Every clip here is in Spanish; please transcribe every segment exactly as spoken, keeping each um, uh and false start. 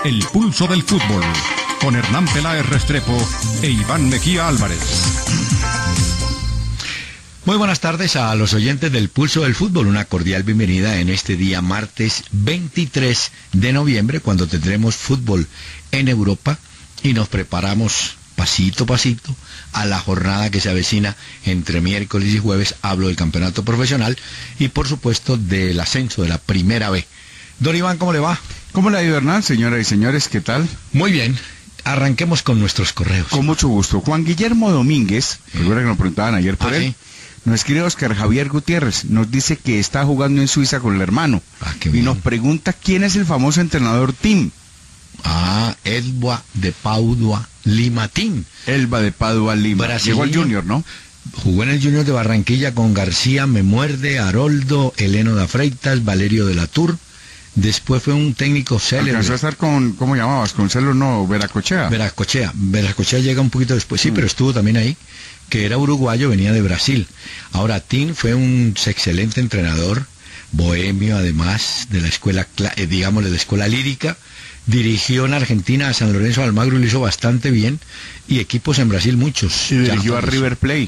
El pulso del fútbol, con Hernán Peláez Restrepo e Iván Mejía Álvarez. Muy buenas tardes a los oyentes del Pulso del Fútbol, una cordial bienvenida en este día martes veintitrés de noviembre, cuando tendremos fútbol en Europa y nos preparamos pasito a pasito a la jornada que se avecina entre miércoles y jueves. Hablo del campeonato profesional y por supuesto del ascenso de la primera B. Don Iván, ¿cómo le va? ¿Cómo le ha ido, Hernán? Señoras y señores, ¿qué tal? Muy bien. Arranquemos con nuestros correos. Con mucho gusto. Juan Guillermo Domínguez, recuerda que nos preguntaban ayer por ¿Ah, él, sí? nos escribe Oscar Javier Gutiérrez, nos dice que está jugando en Suiza con el hermano. Ah, qué y bien. nos pregunta quién es el famoso entrenador Tim. Ah, Elba de Padua Lima Team. Elba de Padua Lima. Brasileño. Llegó al Junior, ¿no? Jugó en el Junior de Barranquilla con García, Memuerde, Haroldo, Heleno da Freitas, Valerio de la Tour. Después fue un técnico célebre. Alcanzó a estar con, ¿cómo llamabas? Con Celo, no, Veracochea. Veracochea. Veracochea llega un poquito después, sí, Mm. pero estuvo también ahí, que era uruguayo, venía de Brasil. Ahora, Tim fue un excelente entrenador, bohemio además, de la escuela, cla- eh, digámosle, de escuela lírica. Dirigió en Argentina a San Lorenzo de Almagro y lo hizo bastante bien, y equipos en Brasil muchos. Y dirigió Ya, a River Plate.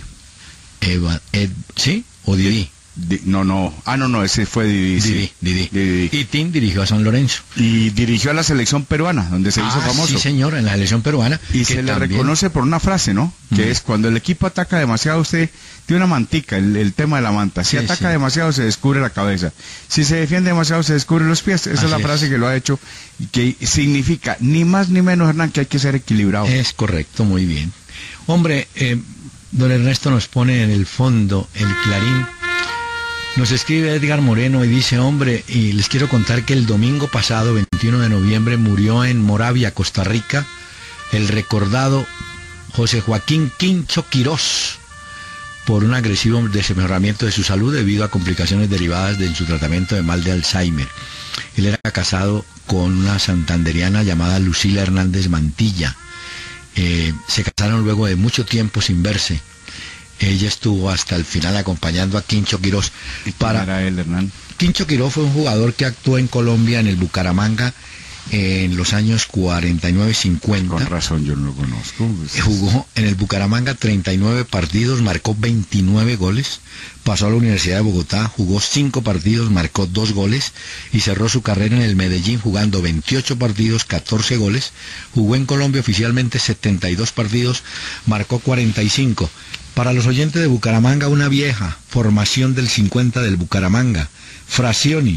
Eva, Ed, ¿sí? ¿O Didi? Di- no, no. Ah, no, no, ese fue Didi. sí. Didi, Didi. Didi. Y Tim dirigió a San Lorenzo. Y dirigió a la selección peruana, donde se hizo Ah, famoso. sí, señor, en la selección peruana. Y que se le también- reconoce por una frase, ¿no? Que Mm. es cuando el equipo ataca demasiado, usted tiene una mantica, el, el tema de la manta. Si Sí, ataca sí. demasiado, se descubre la cabeza. Si se defiende demasiado, se descubre los pies. Esa Así es la es. frase que lo ha hecho y que significa ni más ni menos, Hernán, que hay que ser equilibrado. Es correcto, muy bien. Hombre, eh, don Ernesto nos pone en el fondo el Clarín. Nos escribe Edgar Moreno y dice, hombre, y les quiero contar que el domingo pasado, veintiuno de noviembre, murió en Moravia, Costa Rica, el recordado José Joaquín Quincho Quirós, por un agresivo desmejoramiento de su salud debido a complicaciones derivadas de su tratamiento de mal de Alzheimer. Él era casado con una santanderiana llamada Lucila Hernández Mantilla. Eh, se casaron luego de mucho tiempo sin verse. Ella estuvo hasta el final acompañando a Quincho Quirós. ¿Y quién Para... era él, Hernán? Quincho Quirós fue un jugador que actuó en Colombia, en el Bucaramanga, en los años cuarenta y nueve cincuenta. Con razón, yo no lo conozco. Pues, Jugó en el Bucaramanga treinta y nueve partidos, marcó veintinueve goles, pasó a la Universidad de Bogotá, jugó cinco partidos, marcó dos goles y cerró su carrera en el Medellín jugando veintiocho partidos, catorce goles. Jugó en Colombia oficialmente setenta y dos partidos, marcó cuarenta y cinco. Para los oyentes de Bucaramanga, una vieja formación del cincuenta del Bucaramanga: Frazioni,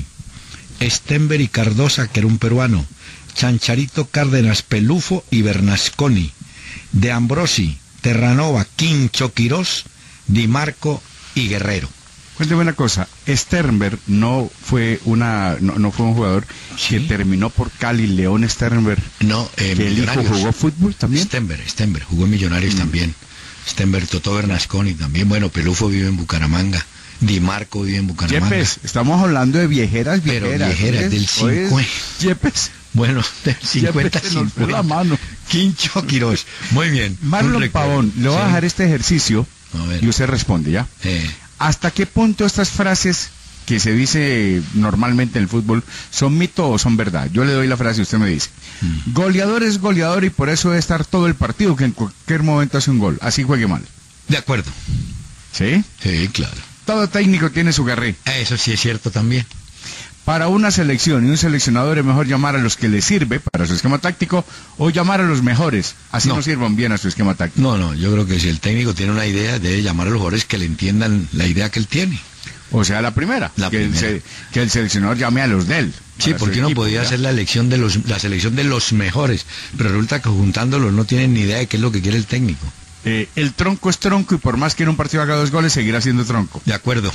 Stenber y Cardosa, que era un peruano, Chancharito, Cárdenas, Pelufo y Bernasconi, De Ambrosi, Terranova, Quincho Quirós, Di Marco y Guerrero. Cuénteme una cosa, Sternberg no fue una no, no fue un jugador Sí. que terminó por Cali, León Sternberg, No, eh, que el hijo Millonarios. jugó fútbol también. Stenber, Stenber, jugó en Millonarios Mm. también. Stenber, Totó Bernasconi también. Bueno, Pelufo vive en Bucaramanga. Di Marco vive en Bucaramanga. Yepes, estamos hablando de viejeras, Pero viejeras. viejeras, ¿oyes? del ¿Oyes? cincuenta. Yepes, Bueno, del cincuenta Yepes se nos fue la cincuenta. mano. Quincho Quirós. Muy bien. Un Marlon recuerdo. Pavón, le voy a Sí. dejar este ejercicio A ver. y usted responde, ¿ya? Eh, ¿Hasta qué punto estas frases que se dice normalmente en el fútbol son mito o son verdad? Yo le doy la frase y usted me dice. Mm. Goleador es goleador y por eso debe estar todo el partido, que en cualquier momento hace un gol, así juegue mal. de acuerdo. ¿Sí? Sí, claro. Todo técnico tiene su garré. Eso sí es cierto también. Para una selección y un seleccionador es mejor llamar a los que le sirve para su esquema táctico o llamar a los mejores, así No. no, sirvan bien a su esquema táctico. No, no, yo creo que si el técnico tiene una idea, debe llamar a los jugadores que le entiendan la idea que él tiene. O sea, la primera, La que, el primera. se- que el seleccionador llame a los de él. Sí, para su porque uno equipo, podía ¿ya? hacer la elección de los, la selección de los mejores, pero resulta que juntándolos no tienen ni idea de qué es lo que quiere el técnico. Eh, el tronco es tronco y por más que en un partido haga dos goles, seguirá siendo tronco. De acuerdo.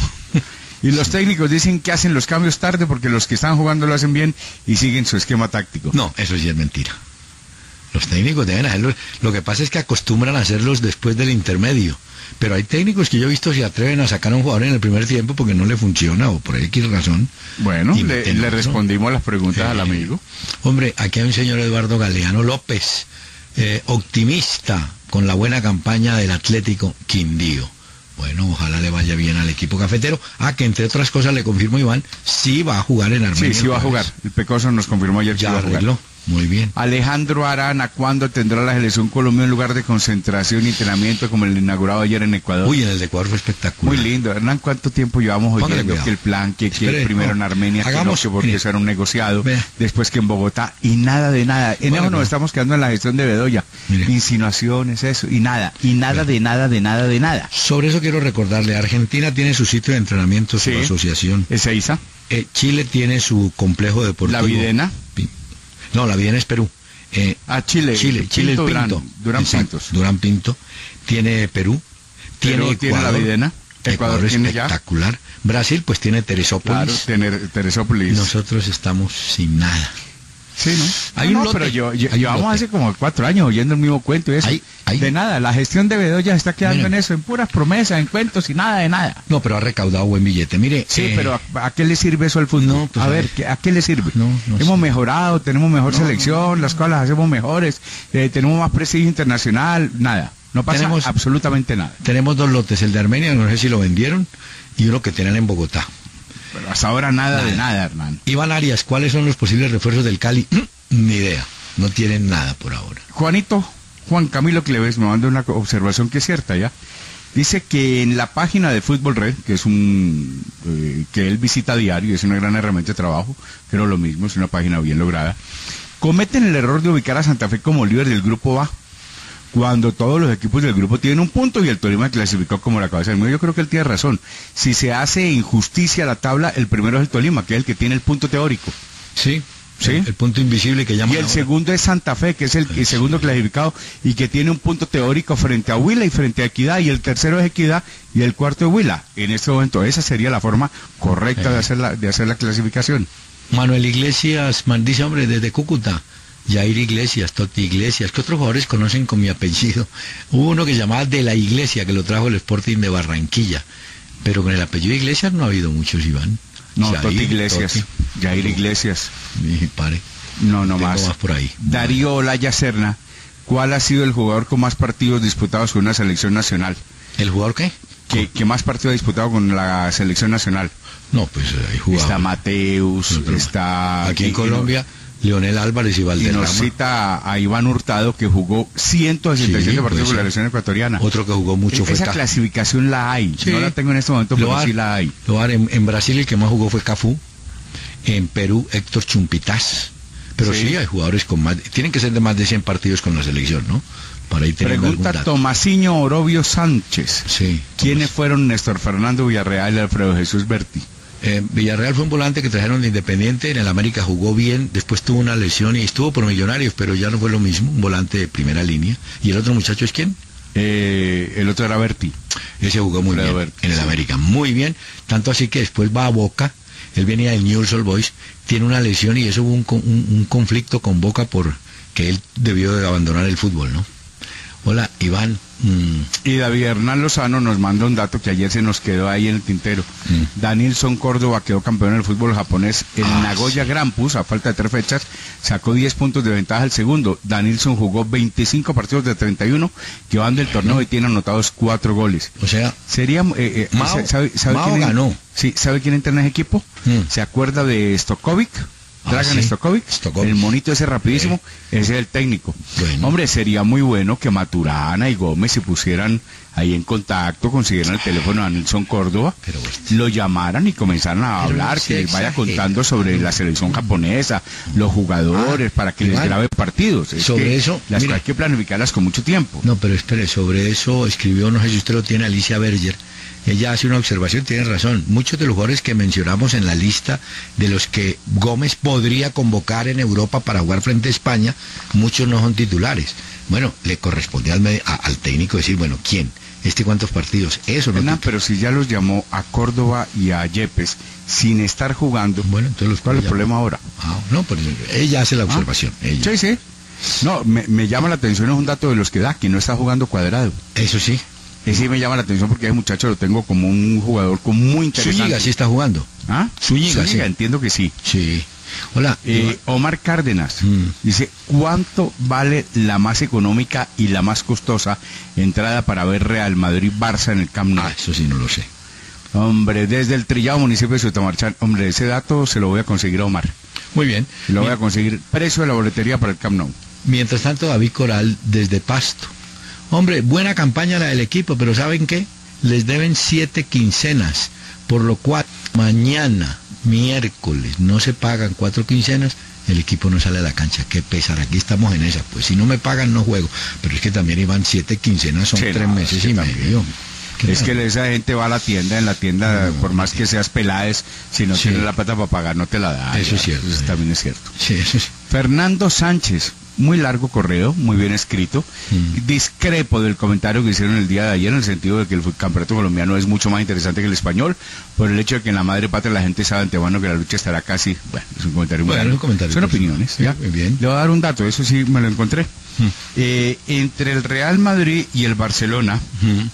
Y los técnicos dicen que hacen los cambios tarde porque los que están jugando lo hacen bien y siguen su esquema táctico. No, eso sí es mentira. Los técnicos deben hacerlo. Lo que pasa es que acostumbran a hacerlos después del intermedio. Pero hay técnicos que yo he visto se atreven a sacar a un jugador en el primer tiempo porque no le funciona o por X razón. Bueno, Y le, meten le otro. respondimos las preguntas Sí. al amigo. Hombre, aquí hay un señor Eduardo Galeano López, eh, optimista con la buena campaña del Atlético Quindío. Bueno, ojalá le vaya bien al equipo cafetero. Ah, que entre otras cosas le confirmo, Iván, sí va a jugar en Armenia. Sí, sí va a el jugar. jueves. El Pecoso nos confirmó ayer que Ya iba a jugar. arregló. Muy bien. Alejandro Arana, ¿cuándo tendrá la selección Colombia un lugar de concentración y entrenamiento como el inaugurado ayer en Ecuador? Uy, en el de Ecuador fue espectacular. Muy lindo. Hernán, ¿cuánto tiempo llevamos Póngale oyendo cuidado. que el plan, que, que Espere, primero no. en Armenia, Hagamos, que no, que porque mire. eso era un negociado, Vea. después que en Bogotá, y nada de nada. En Póngale eso nos cuidado. estamos quedando en la gestión de Bedoya. Mire. Insinuaciones, eso, y nada, y nada de nada, de nada, de nada. Sobre eso quiero recordarle, Argentina tiene su sitio de entrenamiento, su Sí. asociación. ¿Esa Isa? Eh, Chile tiene su complejo deportivo. ¿La Videna? Pi- No, la Videna es Perú. Eh, Ah, Chile. Chile, Chile el Pinto Durán, Pinto. Durán Exacto, Pintos. Durán Pinto. Tiene Perú. Tiene Perú Ecuador. tiene la Videna. Ecuador es tiene ya. espectacular. Brasil pues tiene Teresópolis. Claro, tener Teresópolis. Nosotros estamos sin nada. Sí, ¿no? Hay No, un no, lote. pero yo, yo- Hay un llevamos lote. hace como cuatro años oyendo el mismo cuento y eso. Hay- hay- De nada, la gestión de Bedoya está quedando Miren. en eso, en puras promesas, en cuentos y nada de nada. No, pero ha recaudado buen billete. Mire, Sí, eh, pero ¿a, a qué le sirve eso al fútbol? No, pues, a a ver, ver. ¿qué- ¿a qué le sirve? No, no Hemos sé. mejorado, tenemos mejor No, selección, las cosas las hacemos mejores, eh, tenemos más prestigio internacional, nada. No pasa Tenemos- absolutamente nada. tenemos dos lotes, el de Armenia, no sé si lo vendieron, y uno que tienen en Bogotá. Pero hasta ahora nada, Nada. de nada, Hernán. Iván Arias, ¿cuáles son los posibles refuerzos del Cali? Ni idea. No tienen nada por ahora. Juanito, Juan Camilo Cleves me manda una observación que es cierta ya. Dice que en la página de Fútbol Red, que es un eh, que él visita a diario, es una gran herramienta de trabajo, pero lo mismo, es una página bien lograda, cometen el error de ubicar a Santa Fe como líder del grupo A, cuando todos los equipos del grupo tienen un punto y el Tolima clasificó como la cabeza del medio. Yo creo que él tiene razón. Si se hace injusticia a la tabla, el primero es el Tolima, que es el que tiene el punto teórico. Sí, Sí. El, el punto invisible que llaman Y el ahora. segundo es Santa Fe, que es el, el segundo clasificado y que tiene un punto teórico frente a Huila y frente a Equidad, y el tercero es Equidad y el cuarto es Huila. En este momento esa sería la forma correcta de hacer la, de hacer la clasificación. Manuel Iglesias man, dice, hombre, desde Cúcuta. Jair Iglesias, Toti Iglesias. ¿Qué otros jugadores conocen con mi apellido? Hubo uno que se llamaba De la Iglesia, que lo trajo el Sporting de Barranquilla. Pero con el apellido Iglesias no ha habido muchos, Iván. No, Jair, Toti Iglesias, Toti. Jair Iglesias. Mi pare. No, no Tengo más. más por ahí. Darío Olaya Serna, ¿cuál ha sido el jugador con más partidos disputados con una selección nacional? ¿El jugador qué? ¿Qué, qué más partidos ha disputado con la selección nacional? No, pues eh, hay jugadores. Está Mateus, No, pero está... Aquí en y- Colombia, Leonel Álvarez y Y nos Valderrama. cita a Iván Hurtado, que jugó ciento sesenta y siete Sí, partidos puede con la ser. selección ecuatoriana. Otro que jugó mucho fue Esa Ca- clasificación la hay. Sí. No la tengo en este momento, Lo pero har- sí la hay. lo har- en, en Brasil el que más jugó fue Cafú. En Perú, Héctor Chumpitaz. Pero sí. Sí. hay jugadores con más... Tienen que ser de más de cien partidos con la selección, ¿no? Para ir teniendo algún Pregunta dato. Tomasiño Orobio Sánchez. Sí. ¿Quiénes fueron Néstor Fernando Villarreal y Alfredo Jesús Berti? Eh, Villarreal fue un volante que trajeron de Independiente, en el América jugó bien, después tuvo una lesión y estuvo por Millonarios, pero ya no fue lo mismo, un volante de primera línea. ¿Y el otro muchacho es quién? Eh, el otro era Berti. Ese jugó muy Alfredo bien Berti, en el sí. América, muy bien, tanto así que después va a Boca, él venía del Newell's Old Boys, tiene una lesión y eso hubo un, con- un, un conflicto con Boca por que él debió de abandonar el fútbol, ¿no? Hola, Iván. Mm, Y David Hernán Lozano nos manda un dato que ayer se nos quedó ahí en el tintero. Mm. Danielson Córdoba quedó campeón del fútbol japonés. El Ah, Nagoya Grampus, a falta de tres fechas, sacó diez puntos de ventaja al segundo. Danielson jugó veinticinco partidos de treinta y uno, llevando el torneo y tiene anotados cuatro goles. o sea, Sería, eh, eh, Mao- ¿sabe, sabe Mao quién ganó. Sí, ¿sabe quién entra en ese equipo? Mm. ¿Se acuerda de Stokovic? Ah, Dragan sí. Stokovic, Stokovic. el monito ese rapidísimo, ese es el técnico. Bueno. Hombre, sería muy bueno que Maturana y Gómez se pusieran ahí en contacto, consiguieran el teléfono a Nilson Córdoba, Pero este- lo llamaran y comenzaran a Pero hablar, no que se les vaya exagere. contando sobre la selección japonesa, los jugadores, Ah, para que les Iván, grabe partidos. Es sobre que eso, las mire. hay que planificarlas con mucho tiempo. No, pero espere, sobre eso escribió, no sé si usted lo tiene, Alicia Berger. Ella hace una observación, tiene razón. Muchos de los jugadores que mencionamos en la lista de los que Gómez podría convocar en Europa para jugar frente a España, muchos no son titulares. Bueno, le corresponde al, me- a- al técnico decir, bueno, ¿quién? ¿Este cuántos partidos? Eso no. Hernán, pero si ya los llamó a Córdoba y a Yepes sin estar jugando, Bueno, entonces los ¿cuál es el llama. problema ahora? Ah, no, pues ella hace la ¿Ah? observación. Ella. Sí, sí. No, me, me llama la atención, es un dato de los que da, que no está jugando Cuadrado. Eso sí. Ese sí me llama la atención porque ese muchacho lo tengo como un jugador con muy interesante. Zúñiga sí está jugando. ¿Ah? Zúñiga, sí. entiendo que sí. Sí. Hola. Eh, Omar Cárdenas Mm. dice, ¿cuánto vale la más económica y la más costosa entrada para ver Real Madrid-Barça en el Camp Nou? Ah, eso sí no lo sé. Hombre, desde el trillado municipio de Sutamarchán, hombre, ese dato se lo voy a conseguir a Omar. Muy bien. Y lo voy a conseguir precio de la boletería para el Camp Nou. Mientras tanto, David Coral, desde Pasto. Hombre, buena campaña la del equipo, pero ¿saben qué? Les deben siete quincenas, por lo cual mañana, miércoles, no se pagan cuatro quincenas, el equipo no sale a la cancha. Qué pesar, aquí estamos en esa. Pues si no me pagan, no juego. Pero es que también iban siete quincenas, son Sí, tres no, meses es que y también. medio. Es que esa gente va a la tienda, en la tienda, No, por más que seas pelades, si no sí. tienes la plata para pagar, no te la da. Eso ya. es cierto, Eso sí. también es cierto. Sí, eso es. Fernando Sánchez, muy largo correo, muy bien escrito. Mm. Discrepo del comentario que hicieron el día de ayer, en el sentido de que el campeonato colombiano es mucho más interesante que el español, por el hecho de que en la madre patria la gente sabe de antemano que la lucha estará casi. Bueno, es un comentario muy Bueno, largo. es un comentario Son personal. opiniones. Sí, ¿ya? muy bien. Le voy a dar un dato, eso sí me lo encontré. Mm. Eh, entre el Real Madrid y el Barcelona Mm.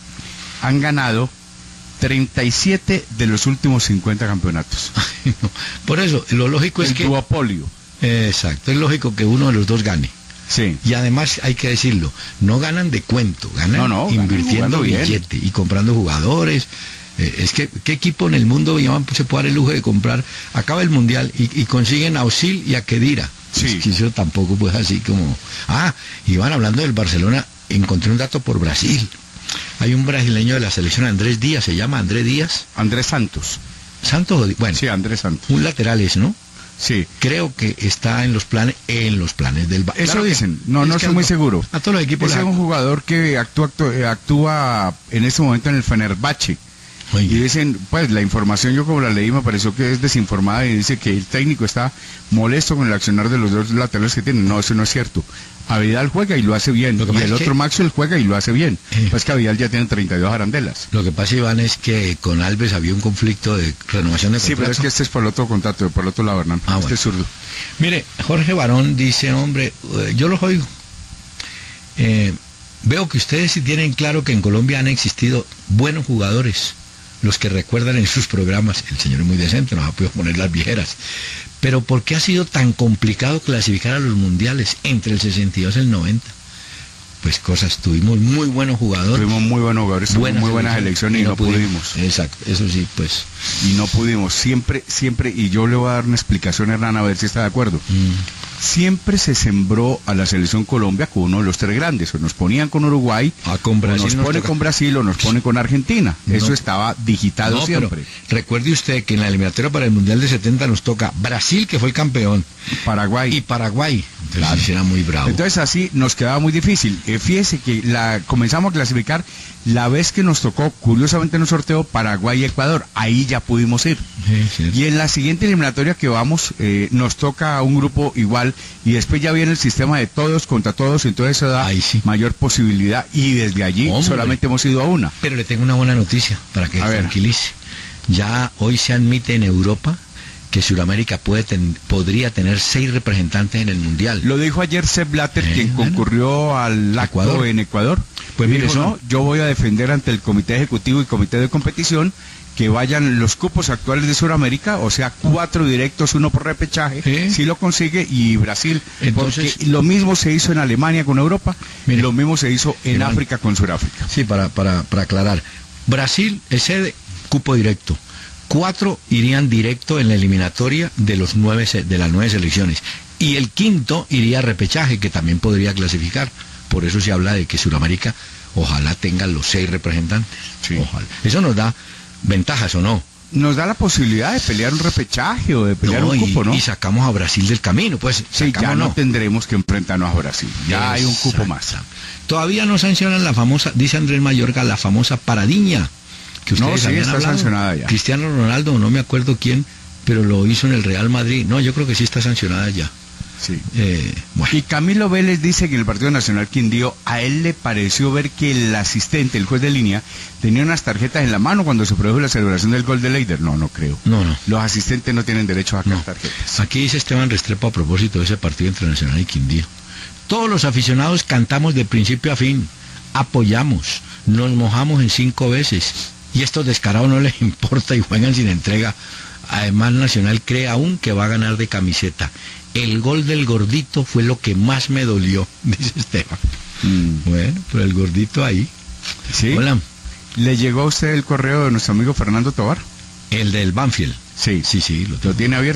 han ganado treinta y siete de los últimos cincuenta campeonatos. No. Por eso, lo lógico es el que... duopolio. Eh, exacto, es lógico que uno de los dos gane. Sí. Y además hay que decirlo, no ganan de cuento, ganan No, no, ganan invirtiendo jugando bien. billete y comprando jugadores. Eh, es que, ¿qué equipo en el mundo llaman, se puede dar el lujo de comprar? Acaba el Mundial y, y consiguen a Osil y a Khedira. Sí. Es que eso tampoco pues así como... Ah, y van hablando del Barcelona, encontré un dato por Brasil. Hay un brasileño de la selección, Andrés Díaz, se llama Andrés Díaz. Andrés Santos. Santos, o Di- bueno, Sí, Andrés Santos. un lateral es, ¿no? Sí. Creo que está en los planes, en los planes del Barça. Eso dicen. No, no estoy muy seguro. A todos los equipos. Ese es les- un jugador que actúa, actúa, eh, actúa en este momento en el Fenerbahce. Oye, Y dicen, pues la información yo como la leí me pareció que es desinformada y dice que el técnico está molesto con el accionar de los dos laterales que tienen. No, eso no es cierto. A Vidal juega y lo hace bien. Lo que Y pasa el es otro que- Maxwell juega y lo hace bien. Eh. Pues que a Vidal ya tiene treinta y dos arandelas. Lo que pasa, Iván, es que con Alves había un conflicto de renovación de Sí, pero contrato. es que este es por el otro contacto, por el otro lado, Hernán. Ah, este bueno. es zurdo. Mire, Jorge Barón dice, hombre, eh, yo los oigo. Eh, veo que ustedes sí tienen claro que en Colombia han existido buenos jugadores, los que recuerdan en sus programas. El señor es muy decente, nos ha podido poner las viejeras. Pero ¿por qué ha sido tan complicado clasificar a los mundiales entre el sesenta y dos y el noventa? Pues cosas, tuvimos muy buenos jugadores. Tuvimos muy buenos jugadores, tuvimos muy buenas elecciones y no pudimos. Exacto, eso sí, pues. Y no pudimos. Siempre, siempre, y yo le voy a dar una explicación, Hernán, a ver si está de acuerdo. Mm. Siempre se sembró a la selección Colombia con uno de los tres grandes. O nos ponían con Uruguay, Ah, con Brasil o nos nos pone toca- con Brasil, o nos pone con Argentina. No. Eso estaba digitado No, pero siempre. recuerde usted que en la eliminatoria para el Mundial de setenta nos toca Brasil, que fue el campeón, Paraguay. y Paraguay. Entonces Claro. sí era muy bravo. Entonces así nos quedaba muy difícil. Eh, fíjese que la comenzamos a clasificar la vez que nos tocó, curiosamente en un sorteo, Paraguay y Ecuador. Ahí ya pudimos ir. Sí, sí. Y en la siguiente eliminatoria que vamos, eh, nos toca un grupo igual y después ya viene el sistema de todos contra todos, entonces eso da Ahí sí. mayor posibilidad y desde allí Hombre. solamente hemos ido a una. Pero le tengo una buena noticia para que A se ver. tranquilice. Ya hoy se admite en Europa que Sudamérica puede ten- podría tener seis representantes en el Mundial. Lo dijo ayer Sepp Blatter, Eh, quien bueno. concurrió al acto Ecuador. en Ecuador. Pues Y mire, dijo, eso- no, yo voy a defender ante el Comité Ejecutivo y Comité de Competición que vayan los cupos actuales de Sudamérica, o sea, cuatro directos, uno por repechaje, Sí. si lo consigue, y Brasil. Entonces- porque lo mismo se hizo en Alemania con Europa, Mire, lo mismo se hizo en Iván. África con Sudáfrica. Sí, para, para, para aclarar. Brasil es sede, cupo directo. Cuatro irían directo en la eliminatoria de los nueve se- de las nueve selecciones. Y el quinto iría a repechaje, que también podría clasificar. Por eso se habla de que Sudamérica ojalá tenga los seis representantes. Sí. Ojalá. Eso nos da ventajas o no. Nos da la posibilidad de pelear un repechaje o de pelear No, un y, cupo, ¿no? y sacamos a Brasil del camino, pues. Sí, ya sacamos, no tendremos que enfrentarnos a Brasil. Ya hay un cupo más. Exacto. Todavía no sancionan la famosa, dice Andrés Mayorga, la famosa paradiña. Que No, ustedes sí, habían está hablado. sancionada ya. Cristiano Ronaldo, no me acuerdo quién, pero lo hizo en el Real Madrid. No, yo creo que sí está sancionada ya. Sí. Eh, bueno. Y Camilo Vélez dice que en el Partido Nacional Quindío a él le pareció ver que el asistente, el juez de línea, tenía unas tarjetas en la mano cuando se produjo la celebración del gol de Leider. No, no creo. No, no. Los asistentes no tienen derecho a sacar No. tarjetas. Aquí dice Esteban Restrepo a propósito de ese partido entre Nacional y Quindío. Todos los aficionados cantamos de principio a fin, apoyamos, nos mojamos en cinco veces y estos descarados no les importa y juegan sin entrega. Además Nacional cree aún que va a ganar de camiseta. El gol del gordito fue lo que más me dolió, dice Esteban. Mm. Bueno, pero el gordito ahí. ¿Sí? Hola, ¿Le llegó a usted el correo de nuestro amigo Fernando Tovar? el del Banfield. Sí. Sí, sí, lo tengo. ¿Lo tiene abierto?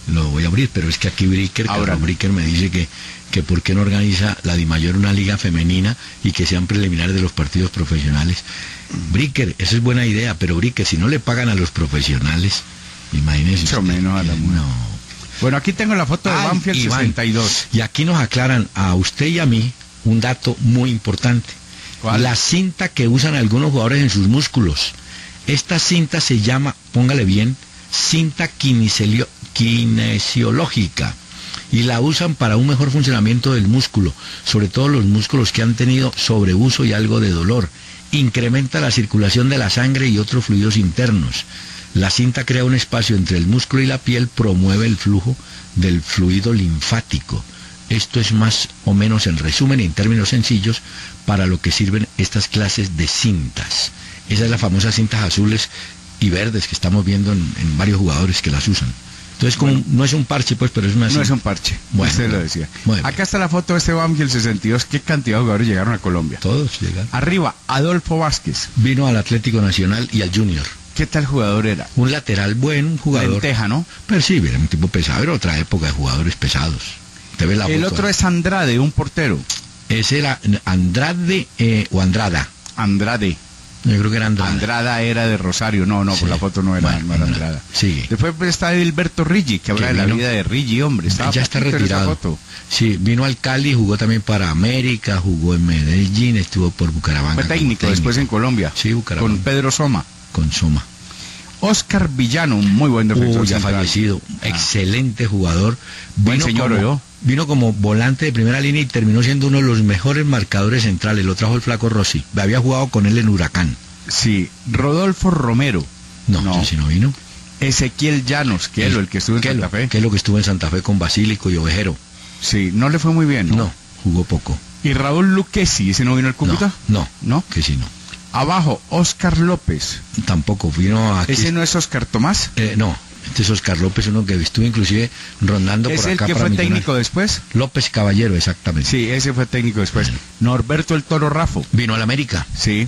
lo voy a abrir, pero es que aquí Bricker, Carlos Bricker me dice que, que por qué no organiza la Dimayor una liga femenina y que sean preliminares de los partidos profesionales. Bricker, esa es buena idea, pero Bricker, si no le pagan a los profesionales, imagínese. Mucho menos a la mujer. No. Bueno, aquí tengo la foto de Ay, Banfield Iván, sesenta y dos. Y aquí nos aclaran a usted y a mí un dato muy importante. ¿Cuál? La cinta que usan algunos jugadores en sus músculos. Esta cinta se llama, póngale bien, cinta kinesilio- kinesiológica. Y la usan para un mejor funcionamiento del músculo, sobre todo los músculos que han tenido sobreuso y algo de dolor. Incrementa la circulación de la sangre y otros fluidos internos. La cinta crea un espacio entre el músculo y la piel, promueve el flujo del fluido linfático. Esto es más o menos en resumen y en términos sencillos para lo que sirven estas clases de cintas. Esas son las famosas cintas azules y verdes que estamos viendo en, en varios jugadores que las usan. Entonces, como bueno, no es un parche, pues, pero es una cinta. No es un parche, bueno, usted lo decía. Bueno, acá está la foto de este Banfield sesenta y dos. ¿Qué cantidad de jugadores llegaron a Colombia? Todos llegaron. Arriba, Adolfo Vázquez. Vino al Atlético Nacional y al Junior. ¿Qué tal jugador era? Un lateral bueno, un jugador. Lenteja, ¿no? Pero sí, era un tipo pesado, era otra época de jugadores pesados. Te ves la El foto, otro ¿eh? es Andrade, un portero. Ese era Andrade eh, o Andrada. Andrade. Yo creo que era Andrada. Andrada era de Rosario, no, no, sí. Por la foto no era, bueno, no era Andrada. Sigue. Después pues, está Edilberto Riggi, que habla de la vida de Riggi, hombre. Estaba ya está retirado. Sí, vino al Cali, jugó también para América, jugó en Medellín, estuvo por Bucaramanga. Fue técnico, técnico. Después en Colombia. Sí, Bucaramanga. Con Pedro Soma. Con Soma. Oscar Villano, un muy buen defensor. Uh, ya central. Fallecido, ah. Excelente jugador. Buen vino señor, como, yo. Vino como volante de primera línea y terminó siendo uno de los mejores marcadores centrales. Lo trajo el Flaco Rossi. Había jugado con él en Huracán. Sí, Rodolfo Romero. No, no. Si no vino. Ezequiel Llanos, que es el que estuvo en Kelo, Santa Fe. Que es lo que estuvo en Santa Fe con Basílico y Ovejero. Sí, no le fue muy bien, ¿no? No, jugó poco. ¿Y Raúl Luquesi, ese no vino al Cúcuta? No, no, ¿no? Que sí, no. Abajo, Oscar López. Tampoco, vino aquí. ¿Ese no es Oscar Tomás? Eh, no, este es Oscar López, uno que estuvo inclusive rondando por acá. ¿Es el que para fue técnico después? López Caballero, exactamente. Sí, ese fue técnico después. Bueno. Norberto el Toro Rafo. Vino al América. Sí.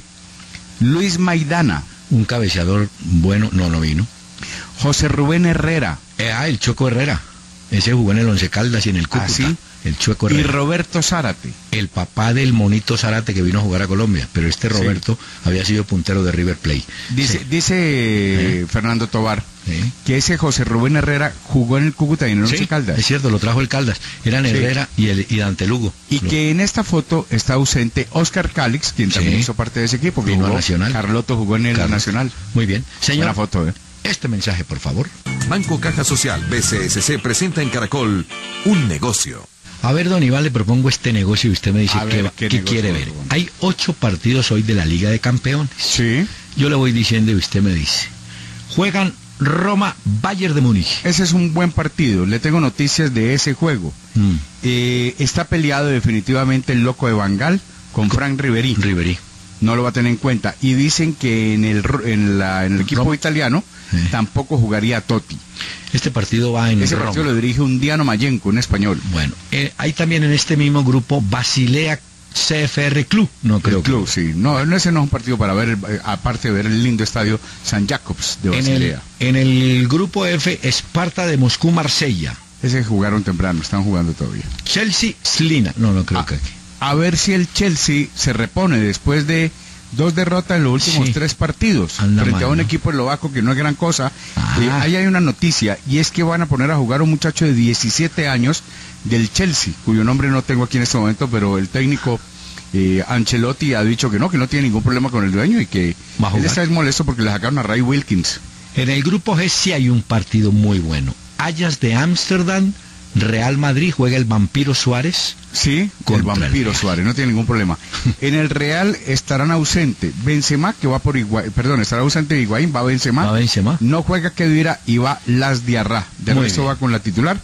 Luis Maidana. Un cabeceador bueno, no, no vino. José Rubén Herrera. Eh, ah, el Chueco Herrera. Ese jugó en el Once Caldas y en el Cúcuta. ¿Ah, sí? El Chueco Herrera. Y Roberto Zárate. El papá del monito Zárate que vino a jugar a Colombia, pero este Roberto sí. había sido puntero de River Plate. Dice, sí. dice ¿Eh? Fernando Tobar ¿Eh? que ese José Rubén Herrera jugó en el Cúcuta y en el Once sí, Caldas. Es cierto, lo trajo el Caldas. Eran sí. Herrera y, el, y Dante Lugo. Y lo... que en esta foto está ausente Oscar Calix, quien sí. también hizo parte de ese equipo. Vino jugó, a Nacional. Carloto jugó en el Carlos. Nacional. Muy bien. Señor, buena foto, ¿eh? Este mensaje, por favor. Banco Caja Social B C S C presenta en Caracol un negocio. A ver, don Iván, le propongo este negocio y usted me dice ver, qué, qué qué quiere ver. Bueno. Hay ocho partidos hoy de la Liga de Campeones. Sí. Yo le voy diciendo y usted me dice. Juegan Roma, Bayern de Múnich. Ese es un buen partido. Le tengo noticias de ese juego. Mm. Eh, está peleado definitivamente el loco de Bangal con, con Frank Riveri. Riveri. No lo va a tener en cuenta. Y dicen que en el, en la, en el equipo Roma. italiano eh. tampoco jugaría Totti. Este partido va en Ese Roma. partido lo dirige un Diano Mayenko, un español. Bueno, eh, hay también en este mismo grupo Basilea C F R Club. No creo el club, que... sí. No, no, ese no es un partido para ver, eh, aparte de ver el lindo estadio San Jacobs de Basilea. En el, en el grupo F, Esparta de Moscú, Marsella. Ese jugaron temprano, están jugando todavía. Chelsea, Slina. No, no creo ah, que aquí. A ver si el Chelsea se repone después de dos derrotas en los últimos sí. tres partidos Anda frente mal, a un ¿no? equipo eslovaco que no es gran cosa. Ah. Eh, ahí hay una noticia y es que van a poner a jugar a un muchacho de diecisiete años del Chelsea, cuyo nombre no tengo aquí en este momento, pero el técnico eh, Ancelotti ha dicho que no, que no tiene ningún problema con el dueño y que él está molesto porque le sacaron a Ray Wilkins. En el grupo G sí hay un partido muy bueno. Ajax de Ámsterdam, Real Madrid, juega el Vampiro Suárez. Sí, el Vampiro el Suárez, no tiene ningún problema. En el Real estarán ausentes Benzema, que va por Higuaín, perdón, estará ausente Higuaín, va Benzema. Va Benzema. No juega Kedira y va Las Diarra. De Muy resto bien. va con la titular.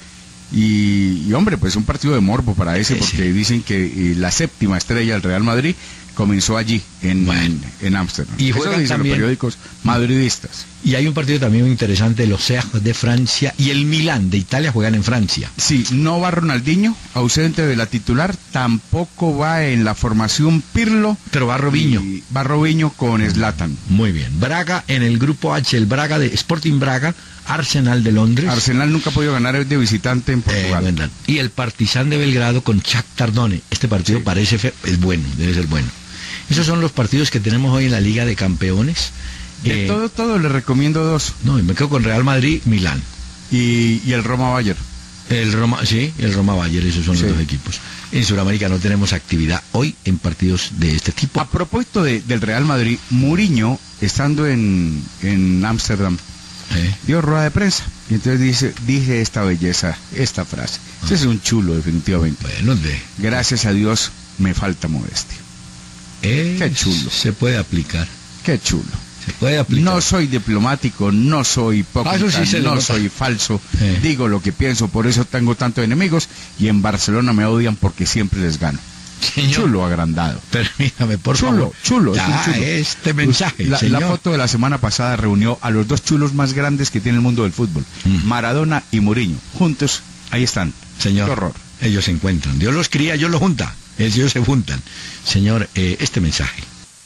Y, y hombre, pues un partido de morbo para ese, sí, porque sí. dicen que eh, la séptima estrella del Real Madrid comenzó allí, en bueno. en Ámsterdam. Y Eso juegan dicen también los periódicos madridistas. Y hay un partido también muy interesante, el Auxerre de Francia y el Milán de Italia juegan en Francia. Sí, no va Ronaldinho, ausente de la titular, tampoco va en la formación Pirlo. Pero va Robinho. Y va Robinho con Zlatan. Muy bien. Braga en el grupo H, el Braga de Sporting Braga, Arsenal de Londres. Arsenal nunca ha podido ganar de visitante en Portugal. Eh, bueno, y el Partizan de Belgrado con Shakhtar Donetsk. Este partido Sí. parece fe- es bueno, debe ser bueno. Esos son los partidos que tenemos hoy en la Liga de Campeones. De Eh, todo, todo le recomiendo dos. No, me quedo con Real Madrid, Milán. Y, y el Roma Bayern. El Roma, sí, el Roma Bayern, esos son Sí. los dos equipos. En Sudamérica no tenemos actividad hoy en partidos de este tipo. A propósito de- del Real Madrid, Mourinho, estando en en Ámsterdam, Eh, dio rueda de prensa. Y entonces dice, dije esta belleza, esta frase. Ese es un chulo, definitivamente. Bueno, de, Gracias a Dios, me falta modestia. eh, Qué chulo. Se puede aplicar, Qué chulo. se puede aplicar. No soy diplomático, no soy hipócrita, Ah, eso sí se le no nota. soy falso, Eh. digo lo que pienso, por eso tengo tantos enemigos y en Barcelona me odian porque siempre les gano. Señor, Chulo agrandado. permítame, por Chulo, favor. chulo, es un Ya, chulo. este mensaje, La, señor. la foto de la semana pasada reunió a los dos chulos más grandes que tiene el mundo del fútbol, Mm. Maradona y Mourinho. Juntos, ahí están. Señor, Qué horror. ellos se encuentran. Dios los cría, Dios los junta. Ellos se juntan. Señor, eh, este mensaje.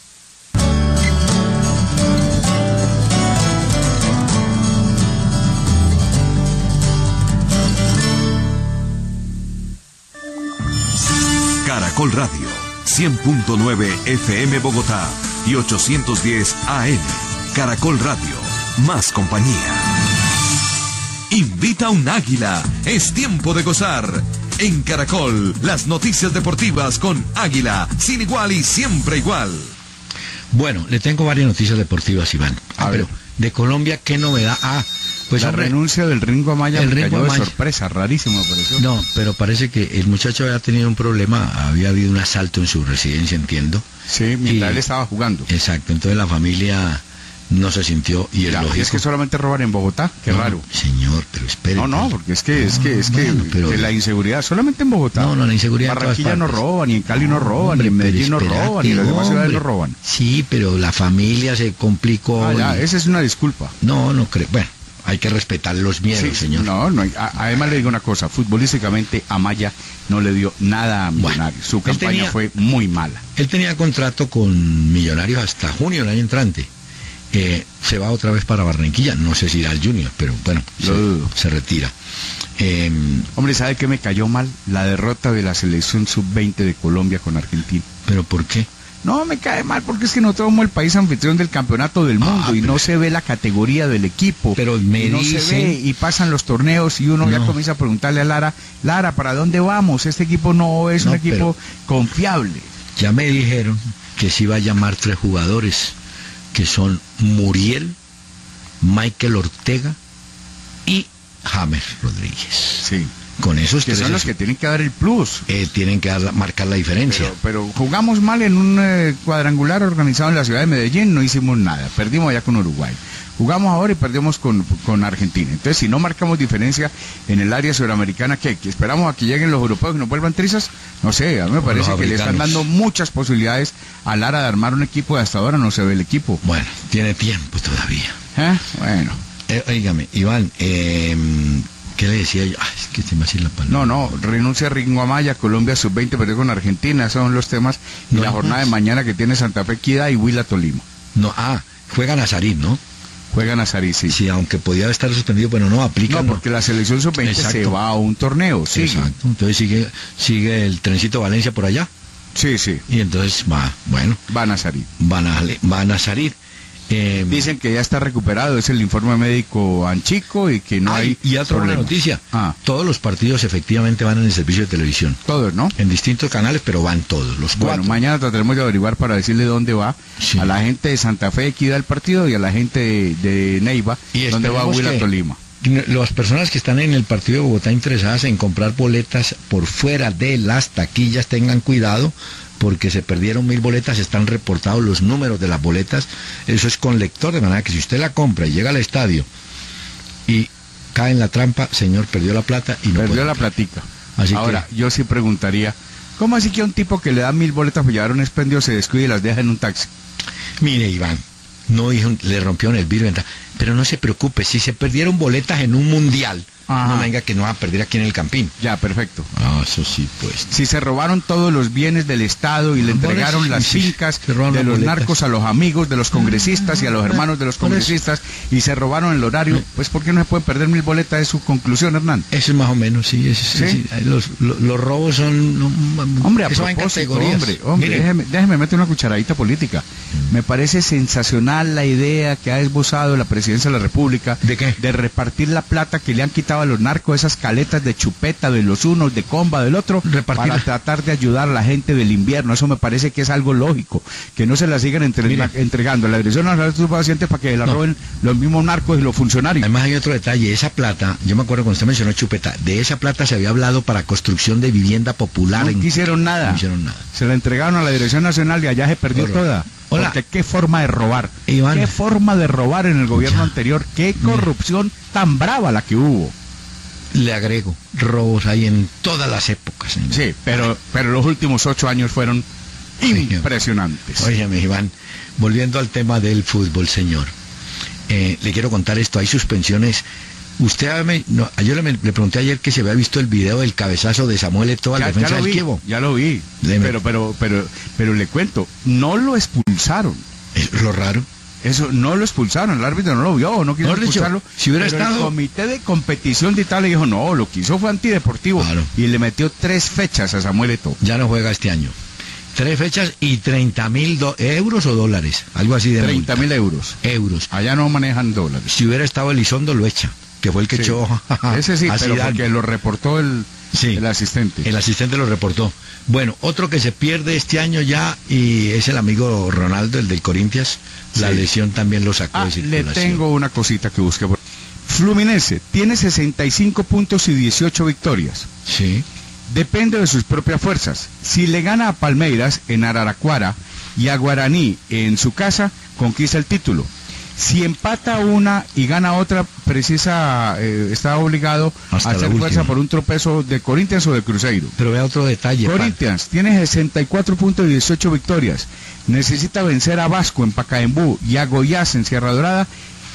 Caracol Radio, cien punto nueve F M Bogotá y ochocientos diez A M. Caracol Radio, más compañía. Invita un águila, es tiempo de gozar. En Caracol, las noticias deportivas con Águila, sin igual y siempre igual. Bueno, le tengo varias noticias deportivas, Iván. A Ah, ver. pero de Colombia, ¿qué novedad? Ah, pues la hombre, renuncia del Ringo Amaya el me Ringo cayó de Amaya. sorpresa, rarísimo me pareció. No, pero parece que el muchacho había tenido un problema, había habido un asalto en su residencia, entiendo. Sí, mientras Y- él estaba jugando. Exacto, entonces la familia no se sintió y es Ya, lógico. es que solamente roban en Bogotá, qué No, raro. Señor, pero espere. No, no, porque es que es que es que, Bueno, pero- que la inseguridad solamente en Bogotá. No, no, la inseguridad en Barranquilla todas no partes. roban, ni en Cali no roban, ni en Hombre, Medellín no pero espérate, roban, ni en las demás ciudades no hombre. roban. Sí, pero la familia se complicó. Ah, ya, y- esa es una disculpa. No, no creo. Bueno, hay que respetar los miedos, Sí, señor. No, no, hay- a- además le digo una cosa, futbolísticamente Amaya no le dio nada a Millonarios. Su él campaña tenía- fue muy mala. Él tenía contrato con Millonarios hasta junio del año entrante. Eh, se va otra vez para Barranquilla. No sé si irá al Junior, pero bueno, Lo se, dudo. se retira. Eh, Hombre, ¿sabe qué me cayó mal? La derrota de la selección sub veinte de Colombia con Argentina. ¿Pero por qué? No, me cae mal porque es que nosotros somos el país anfitrión del campeonato del Ah, mundo y pero- no se ve la categoría del equipo. Pero me Y no se dicen- ve y pasan los torneos y uno ya No. comienza a preguntarle a Lara, Lara, ¿para dónde vamos? Este equipo no es un No, equipo confiable. Ya me dijeron que se iba a llamar tres jugadores, que son Muriel, Michael Ortega y James Rodríguez. Sí. Con esos Que tres son los es- que tienen que dar el plus. eh, tienen que dar la- marcar la diferencia. Pero, pero jugamos mal en un eh, cuadrangular organizado en la ciudad de Medellín, no hicimos nada. Perdimos allá con Uruguay. Jugamos ahora y perdimos con, con Argentina. Entonces, si no marcamos diferencia en el área sudamericana, ¿qué? ¿Que esperamos a que lleguen los europeos y nos vuelvan trizas? No sé, a mí me O parece los que le están africanos. dando muchas posibilidades a Lara de armar un equipo y hasta ahora no se ve el equipo. Bueno, tiene tiempo todavía. ¿Eh? Bueno. Eh, óigame, Iván, eh, ¿qué le decía yo? Ay, es que se me hace la palabra. No, no, renuncia Ringo Amaya, Colombia sub veinte perdió con Argentina, esos son los temas. Y No la hay jornada más. de mañana que tiene Santa Fe Equidad y Huila Tolima. No, ah, juega Nazarín, ¿no? Juegan a Sarí, sí. Sí, aunque podía estar suspendido, pero no aplica. No, porque la selección sub veinte Exacto. se va a un torneo, sí. Exacto. Entonces sigue, sigue el trencito Valencia por allá. Sí, sí, Y entonces va, bueno, van a salir. van a, van a salir. Eh, Dicen que ya está recuperado, es el informe médico Anchico y que no ay, hay y otra buena problemas. noticia. Ah, Todos los partidos efectivamente van en el servicio de televisión. todos, ¿no? En distintos canales, pero van todos, los cuatro. Bueno, mañana trataremos de averiguar para decirle dónde va Sí. a la gente de Santa Fe Equidad el partido y a la gente de, de Neiva Y dónde va esperemos Huila que- Tolima. Las personas que están en el partido de Bogotá interesadas en comprar boletas por fuera de las taquillas tengan cuidado porque se perdieron mil boletas, están reportados los números de las boletas, eso es con lector, de manera que si usted la compra y llega al estadio y cae en la trampa, señor, perdió la plata y no Perdió puede la comprar. platica. Así Ahora, que, yo sí preguntaría, ¿cómo así que un tipo que le da mil boletas para llevar un expendio se descuida y las deja en un taxi? mire Iván, no dijo, le rompieron el vidrio, pero no se preocupe, si se perdieron boletas en un mundial, Ajá. no venga que no va a perder aquí en el Campín. Ya, perfecto. Ah, eso sí, pues. Si se robaron todos los bienes del Estado y le entregaron las sí, fincas se robaron de las los boletas. narcos a los amigos de los congresistas y a los hermanos de los Por eso. congresistas y se robaron el horario, pues ¿por qué no se pueden perder mil boletas? Es su conclusión, Hernán. Eso es más o menos, sí. Eso, ¿Sí? sí, los, los, los robos son... no, Hombre, a eso va en propósito, categorías. hombre, hombre, Mire, déjeme, déjeme meter una cucharadita política. Me parece sensacional la idea que ha esbozado la presidencia de la República. ¿De qué? De repartir la plata que le han quitado a los narcos, esas caletas de chupeta de los unos, de comba del otro, Repartirla. para tratar de ayudar a la gente del invierno. Eso me parece que es algo lógico, que no se la sigan entre- Mire. entregando a la Dirección Nacional de Estupefacientes para que la No. roben los mismos narcos y los funcionarios. Además hay otro detalle, esa plata, yo me acuerdo cuando usted mencionó chupeta, de esa plata se había hablado para construcción de vivienda popular. No en- quisieron nada. No hicieron nada. Se la entregaron a la Dirección Nacional y allá se perdió Horror. toda. Hola. Porque qué forma de robar. Iván. Qué forma de robar en el gobierno Ya. anterior. Qué corrupción tan brava la que hubo. Le agrego, robos hay en todas las épocas. señor. Sí, pero, pero los últimos ocho años fueron impresionantes. Óigame, Iván, volviendo al tema del fútbol, señor. Eh, le quiero contar esto, hay suspensiones. Usted, me, no, yo le, le pregunté ayer que se había visto el video del cabezazo de Samuel Eto'o a la Ya, ya defensa lo del vi, Kievo. ya lo vi. Deme. Pero, pero, pero, pero le cuento, no lo expulsaron. Es lo raro. Eso no lo expulsaron, el árbitro no lo vio, no quiso Mejor dicho, expulsarlo. si hubiera pero estado- el comité de competición de Italia dijo, no, lo que hizo fue antideportivo. Claro. Y le metió tres fechas a Samuel Eto'o. Ya no juega este año. Tres fechas y treinta mil euros o dólares, algo así de treinta mil euros. euros. Allá no manejan dólares. Si hubiera estado Elizondo lo echa, que fue el que Sí. echó Ese sí, a pero Zidane. porque lo reportó el, Sí. el asistente. El asistente lo reportó. Bueno, otro que se pierde este año ya y es el amigo Ronaldo, el del Corinthians. La Sí. lesión también lo sacó Ah, de le circulación. tengo una cosita que busqué. por- Fluminense tiene sesenta y cinco puntos y dieciocho victorias. Sí. Depende de sus propias fuerzas. Si le gana a Palmeiras en Araraquara y a Guaraní en su casa, conquista el título. Si empata una y gana otra, precisa, eh, está obligado Hasta a la hacer última. fuerza por un tropezo de Corinthians o de Cruzeiro. Pero vea otro detalle. Pan. Corinthians tiene sesenta y cuatro puntos y dieciocho victorias. Necesita vencer a Vasco en Pacaembú y a Goiás en Sierra Dorada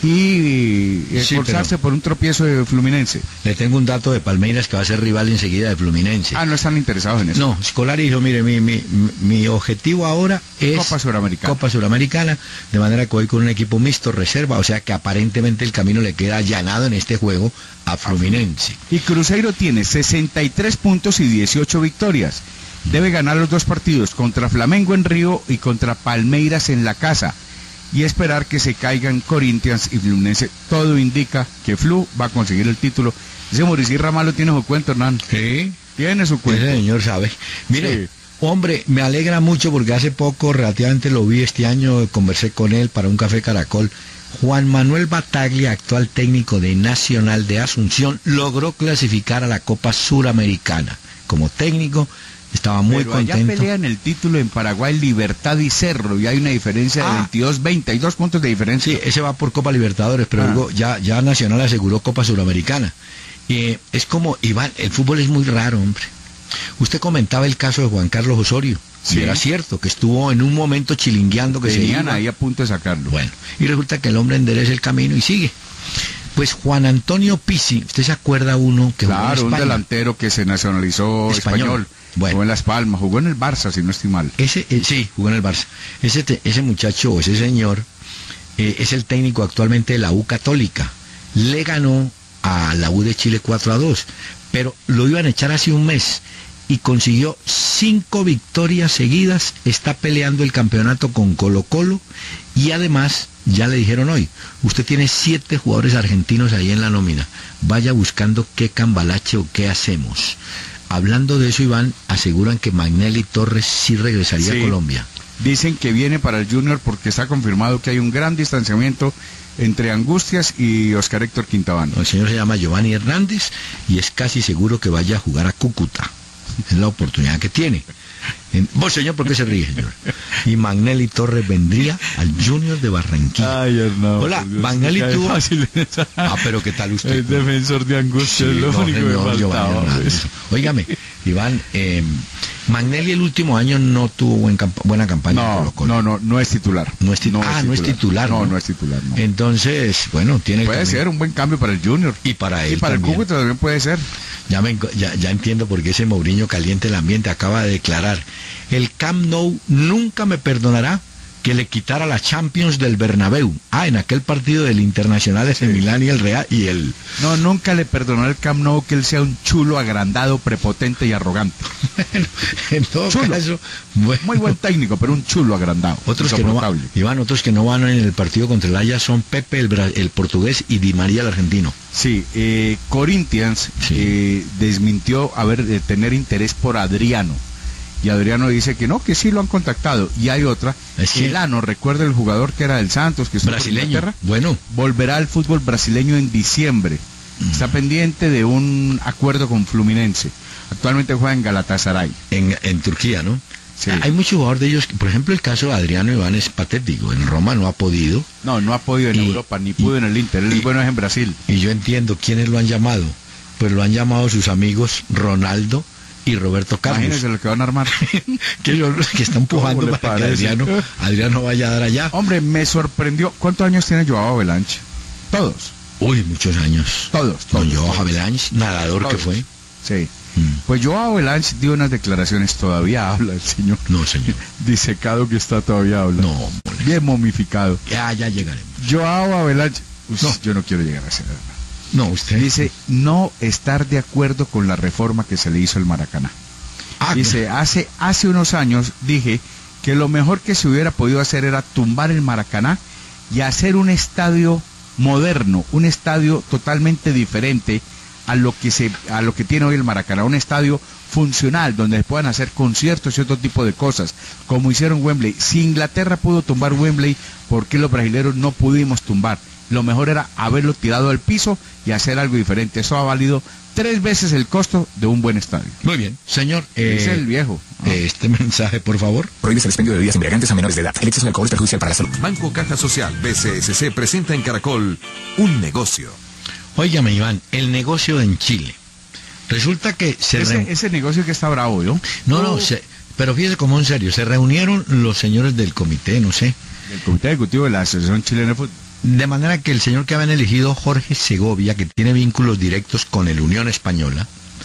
y Sí, esforzarse pero- por un tropiezo de Fluminense. Le tengo un dato de Palmeiras que va a ser rival enseguida de Fluminense. Ah, no están interesados en eso. No, Scolari dijo, mire, mi, mi, mi objetivo ahora es Copa Suramericana. Copa Suramericana, de manera que voy con un equipo mixto, reserva, o sea que aparentemente el camino le queda allanado en este juego a Fluminense. Y Cruzeiro tiene sesenta y tres puntos y dieciocho victorias. Debe ganar los dos partidos, contra Flamengo en Río y contra Palmeiras en la casa. Y esperar que se caigan Corinthians y Fluminense. Todo indica que Flu va a conseguir el título. Ese Mauricio Ramalo tiene su cuento, Hernán. Sí. Tiene su cuento. Ese señor sabe. Mire, Sí. hombre, me alegra mucho porque hace poco, relativamente lo vi este año, conversé con él para un café Caracol. Juan Manuel Bataglia, actual técnico de Nacional de Asunción, logró clasificar a la Copa Suramericana. Como técnico, estaba muy Pero allá contento. pelean el título en Paraguay Libertad y Cerro y hay una diferencia de Ah. veintidós, veinte, hay dos puntos de diferencia. Sí, ese va por Copa Libertadores, pero Ah. digo, ya, ya Nacional aseguró Copa Suramericana. Eh, es como, Iván, el fútbol es muy raro, hombre. Usted comentaba el caso de Juan Carlos Osorio. Sí. Y era cierto, que estuvo en un momento chilingueando que se Tenían iba. ahí a punto de sacarlo. Bueno, y resulta que el hombre endereza el camino y sigue. Pues Juan Antonio Pizzi, ¿usted se acuerda uno que jugó en Claro, un España? delantero que se nacionalizó Español. español. Bueno. Jugó en Las Palmas, jugó en el Barça, si no estoy mal. Ese, eh, sí, jugó en el Barça. Ese, te- ese muchacho o ese señor eh, es el técnico actualmente de la U Católica. Le ganó a la U de Chile cuatro a dos, pero lo iban a echar hace un mes y consiguió cinco victorias seguidas. Está peleando el campeonato con Colo Colo y además ya le dijeron hoy, usted tiene siete jugadores argentinos ahí en la nómina. Vaya buscando qué cambalache o qué hacemos. Hablando de eso, Iván, aseguran que Magnelli Torres sí regresaría Sí. a Colombia. Dicen que viene para el Junior porque está confirmado que hay un gran distanciamiento entre Angustias y Oscar Héctor Quintabano. El señor se llama Giovanni Hernández y es casi seguro que vaya a jugar a Cúcuta. Es la oportunidad que tiene. En- Vos, señor, ¿por qué se ríe, señor? Y Magnelli Torres vendría al Junior de Barranquilla. Ay, Hernán. Hola, por Dios, Magnelli cae tuvo- fácil en esa- Ah, pero ¿qué tal usted? El defensor de Angustias, Sí, lo no, único que señor, me Giovanni faltaba. Hernández. pues. Óigame, Iván, eh, Magnelli el último año no tuvo buen campa buena campaña. No, Colo -Colo. no, no, no es titular. No es, ti no ah, es titular. no es titular. No, no, no es titular. No. Entonces, bueno, tiene puede también... ser un buen cambio para el Junior. Y para él Y para también. el Cúcuta también puede ser. Ya, me, ya, ya entiendo por qué ese Mourinho caliente el ambiente. Acaba de declarar: el Camp Nou nunca me perdonará que le quitara la Champions del Bernabéu. Ah, en aquel partido del Internacional de sí. Milán y el Real y el... No, nunca le perdonará el Camp Nou que él sea un chulo agrandado, prepotente y arrogante. Bueno, en todo chulo. caso... Bueno. Muy buen técnico, pero un chulo agrandado. Otros que, no van, Iván, otros que no van en el partido contra el Ajax son Pepe, el, el portugués, y Di María, el argentino. Sí, eh, Corinthians sí. eh, desmintió haber, eh, tener interés por Adriano. Y Adriano dice que no, que sí lo han contactado. Y hay otra, es que Elano, recuerda el jugador que era del Santos, que es brasileño, bueno, volverá al fútbol brasileño en diciembre. Mm. Está pendiente de un acuerdo con Fluminense. Actualmente juega en Galatasaray. En, en Turquía, ¿no? Sí. Hay muchos jugadores de ellos, que, por ejemplo, el caso de Adriano Iván es patético. En Roma no ha podido. No, no ha podido en y, Europa, ni pudo y, en el Inter. Él y, es bueno es en Brasil. Y yo entiendo quiénes lo han llamado. Pues lo han llamado sus amigos Ronaldo y Roberto Carlos. Imagínense lo que van a armar. que, lo, que está empujando para que Adriano, Adriano vaya a dar allá. Hombre, me sorprendió. ¿Cuántos años tiene Joao Avalanche? Todos. Uy, muchos años. Todos. todos Don Joao Avalanche, nadador todos. que fue. Sí. Mm. Pues Joao Avalanche dio unas declaraciones, todavía habla el señor. No, señor. Disecado que está, todavía habla. No, hombre. Bien momificado. Ya, ya llegaremos. Joao Avalanche. Uf, no. Yo no quiero llegar a ese. No, usted dice no estar de acuerdo con la reforma que se le hizo al Maracaná. Ah, dice, no. hace, hace unos años dije que lo mejor que se hubiera podido hacer era tumbar el Maracaná y hacer un estadio moderno, un estadio totalmente diferente a lo que se, a lo que tiene hoy el Maracaná, un estadio funcional donde se puedan hacer conciertos y otro tipo de cosas, como hicieron Wembley. Si Inglaterra pudo tumbar Wembley, ¿por qué los brasileños no pudimos tumbar? Lo mejor era haberlo tirado al piso y hacer algo diferente. Eso ha valido tres veces el costo de un buen estadio. Muy bien, señor. Eh, es el viejo. Ah. Este mensaje, por favor. Prohíbe el expendio de bebidas embriagantes a menores de edad. El exceso de alcohol es perjudicial para la salud. Banco Caja Social B C S C presenta en Caracol un negocio. Óigame, Iván, el negocio en Chile. Resulta que se ese, ese negocio que está bravo, ¿no? No, no, se, pero fíjese como en serio, se reunieron los señores del comité, no sé. Del comité ejecutivo de la Asociación Chilena de Fútbol. De manera que el señor que habían elegido, Jorge Segovia, que tiene vínculos directos con el Unión Española,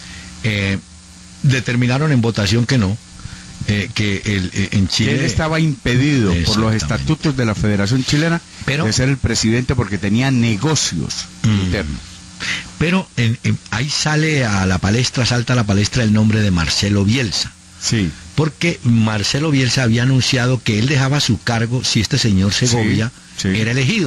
eh, determinaron en votación que no, eh, que el, eh, en Chile... Él estaba impedido por los estatutos de la Federación Chilena pero, de ser el presidente porque tenía negocios mm, internos. Pero en, en, ahí sale a la palestra, salta a la palestra el nombre de Marcelo Bielsa. Sí. Porque Marcelo Bielsa había anunciado que él dejaba su cargo si este señor Segovia sí, sí. era elegido.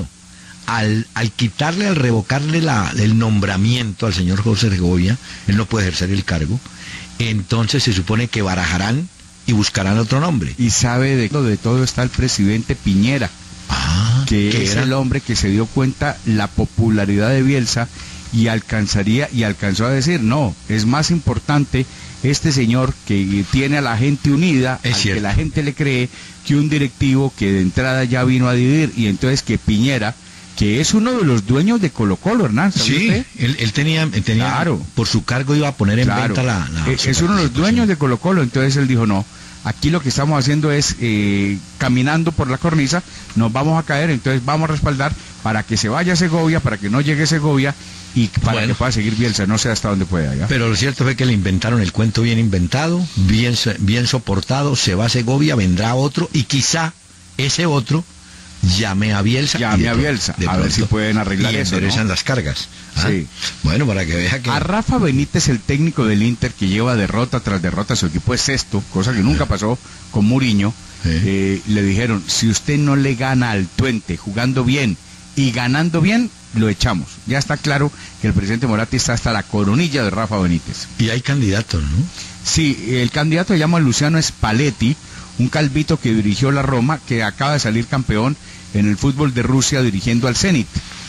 Al, al quitarle, al revocarle la, el nombramiento al señor José Segovia, él no puede ejercer el cargo, entonces se supone que barajarán y buscarán otro nombre. Y sabe de, de todo está el presidente Piñera, ah, que es era? el hombre que se dio cuenta la popularidad de Bielsa y alcanzaría y alcanzó a decir, no, es más importante este señor que tiene a la gente unida, es al cierto. que la gente le cree, que un directivo que de entrada ya vino a dividir, y entonces que Piñera, que es uno de los dueños de Colo Colo, Hernán, ¿sabe sí, usted? Él, él tenía, él tenía claro. por su cargo iba a poner en claro. venta la, la es uno de los dueños de Colo Colo, entonces él dijo, no, aquí lo que estamos haciendo es eh, caminando por la cornisa, nos vamos a caer, entonces vamos a respaldar para que se vaya Segovia, para que no llegue Segovia y para bueno. que pueda seguir Bielsa, no sé hasta dónde pueda. ¿ya? Pero lo cierto fue que le inventaron el cuento bien inventado, bien, bien soportado, se va a Segovia, vendrá otro y quizá ese otro llame a Bielsa. Llame a Bielsa, a pronto, ver si pueden arreglar y eso, enderezan ¿no? las cargas. ¿Ah? Sí. Bueno, para que vea que... A Rafa Benítez, el técnico del Inter, que lleva derrota tras derrota, su equipo es sexto, cosa que nunca pasó con Mourinho, sí. eh, le dijeron, si usted no le gana al Twente jugando bien y ganando bien, lo echamos. Ya está claro que el presidente Moratti está hasta la coronilla de Rafa Benítez. Y hay candidatos, ¿no? Sí, el candidato se llama Luciano Spalletti, un calvito que dirigió la Roma, que acaba de salir campeón en el fútbol de Rusia dirigiendo al Zenit.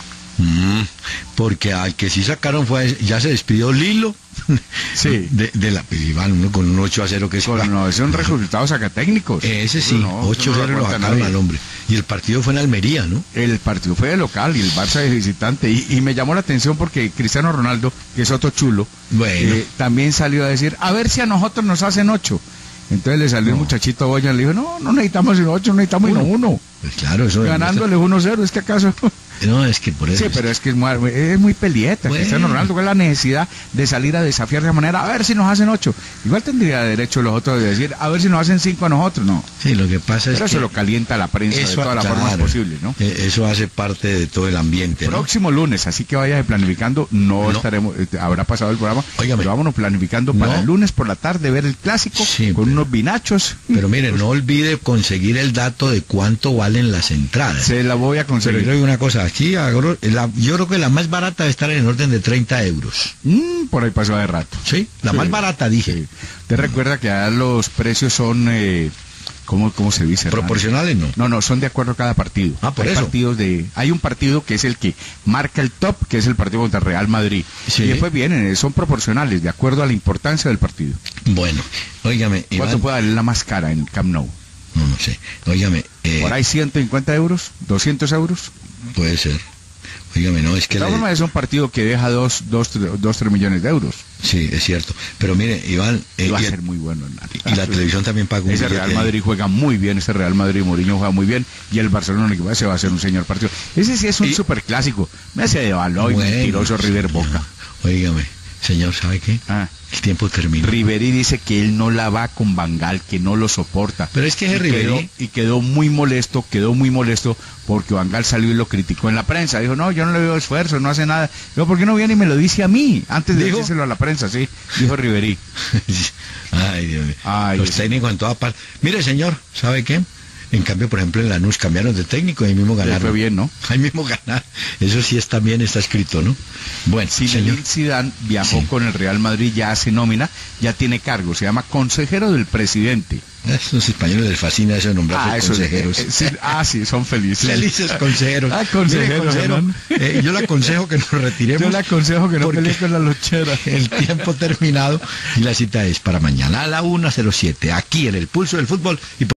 Mm, porque al que sí sacaron fue, ya se despidió Lilo. Sí. De, de la Iván, con un ocho a cero que es. Bueno, no, son resultados sacatécnicos. Ese sí, no, ocho a cero no lo sacaron al hombre. Y el partido fue en Almería, ¿no? El partido fue de local y el Barça de visitante. Y, y me llamó la atención porque Cristiano Ronaldo, que es otro chulo, bueno. eh, también salió a decir, a ver si a nosotros nos hacen ocho. Entonces le salió No. el muchachito Boya, le dijo, no, no necesitamos sino ocho, no necesitamos sino uno. Pues claro, eso Ganándole uno cero, es que acaso... No, es que por eso. Sí, pero es que es muy, es muy pelieta. Bueno. Cristiano Ronaldo con la necesidad de salir a desafiar de manera, a ver si nos hacen ocho. Igual tendría derecho los otros de decir, a ver si nos hacen cinco a nosotros, no. Sí, lo que pasa es Pero que eso lo calienta la prensa de eso, todas las claro, formas posibles, ¿no? eh, Eso hace parte de todo el ambiente, ¿no? Próximo lunes, así que vaya planificando, no, No. estaremos, eh, habrá pasado el programa, Óigame. pero vámonos planificando No. para el lunes por la tarde ver el clásico Sí, con pero- unos vinachos. Pero mire, no olvide conseguir el dato de cuánto valen las entradas. Se la voy a Pero yo conseguir. digo una cosa, aquí agro- la- yo creo que la más barata debe estar en el orden de treinta euros. Mm, por ahí pasó de rato. ¿Sí? La Sí. más barata, dije. Sí. Te recuerda que allá los precios son, eh, ¿cómo, cómo se dice? Hernán? Proporcionales, ¿no? No, no, son de acuerdo a cada partido. Ah, por hay eso. partidos de, hay un partido que es el que marca el top, que es el partido contra Real Madrid. Sí. Y después vienen, eh, son proporcionales, de acuerdo a la importancia del partido. Bueno, óigame, ¿Cuánto Iván, puede valer la más cara en Camp Nou? no, no sé, óigame, eh, Por ahí ciento cincuenta euros, doscientos euros. puede ser. Óigame, no, es que... De todas le- formas es un partido que deja dos, dos, tres, dos, tres millones de euros. Sí, es cierto. Pero mire, Iván, eh, Y va a y, ser muy bueno. Hernán. y la televisión también paga un Ese billete Real ahí. Madrid juega muy bien, ese Real Madrid Mourinho juega muy bien, y el Barcelona que va, se va a hacer un señor partido. Ese sí es un Y- super clásico. Me hace de Baloy, Bueno, mentiroso River Boca. Óigame, señor, ¿sabe qué? Ah. El tiempo terminó. Ribery dice que él no la va con Bangal, que no lo soporta. Pero es que ese Y quedó- Ribery- y quedó muy molesto, quedó muy molesto porque Bangal salió y lo criticó en la prensa. Dijo, no, yo no le veo esfuerzo, no hace nada. Dijo, ¿por qué no viene y me lo dice a mí? Antes de ¿Dijo? decírselo a la prensa, sí. Dijo Ribery. Ay, Dios mío. Ay, Los ese- técnicos en todas partes. Mire, señor, ¿sabe qué? En cambio, por ejemplo, en Lanús cambiaron de técnico y ahí mismo Le ganaron. fue bien, ¿no? Ahí mismo ganaron. Eso sí está bien, está escrito, ¿no? Bueno, señor. Zinedine Zidane viajó Sí. con el Real Madrid, ya hace nómina, ya tiene cargo, se llama consejero del presidente. A estos españoles les fascina eso de nombrarse eso es- consejeros. eh, sí, ah, sí, son felices. Felices consejeros. Ah, consejeros, Mire, consejero, Hernán. eh, yo le aconsejo que nos retiremos. Yo le aconsejo que no porque pelee con la luchera. El tiempo terminado y la cita es para mañana a la una cero siete aquí en el Pulso del Fútbol. Y